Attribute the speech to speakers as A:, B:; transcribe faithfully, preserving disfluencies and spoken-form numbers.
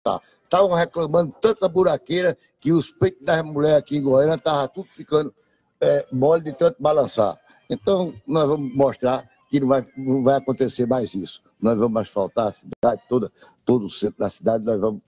A: asfaltar. Estavam reclamando tanta buraqueira que os peitos das mulheres aqui em Goiânia estavam tudo ficando é, mole de tanto balançar. Então, nós vamos mostrar que não vai, não vai acontecer mais isso. Nós vamos asfaltar a cidade toda, todo o centro da cidade, nós vamos